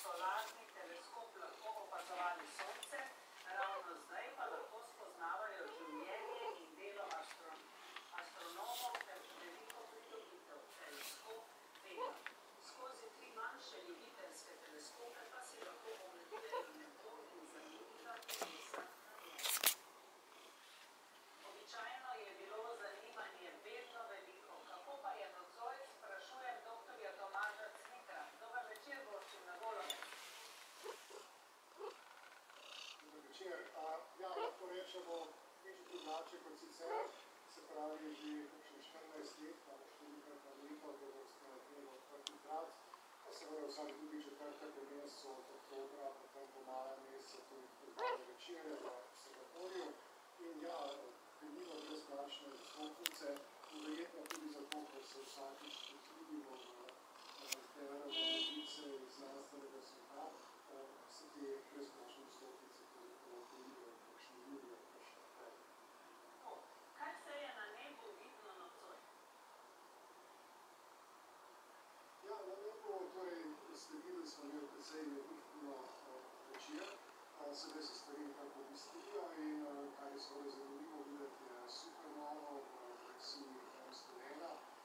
solarni teleskop lahko opazovali Sonce, ravno zdaj pa lahko spoznavajo življenje in delo astronomov ter veliko pridobitev teleskop Vega. Skozi 3 manjše ljubiteljske teleskope pa si lahko ogledujejo nebo in zanimivega telesa na njem. Običajno je bilo zanimanje vedno veliko. Kako pa je nocoj, sprašujem doktorja Tomaža Cvikra. Dober večer, gošči na Golovec. Dober večer. Ja, lahko rečemo nič drugače kot sicer, se pravi že 14 let, pa številkrat na leto, da boste dnevno odprtih vrat, pa seveda vsak drugi četrtek v mesecu od oktobra, potem po malem mesecu, tudi predvale večere v observatoriju. In ja, delimo brezplačne vstopnice, in verjetno tudi zato, ker se vsakič potrudimo v terenu novice iz znanstvenega sveta, se te brezplačne vstopnice tudi delijo, kakšni ljubijo, kakšne naprej. Kaj se je na nebu vidno nocoj? Ja, na nebu, torej, sledili smo imeli precej nevihtno večer, sedaj se stvari nekako bistrijo in kar je seveda zanimivo videti je supernovo v galaksiji M101,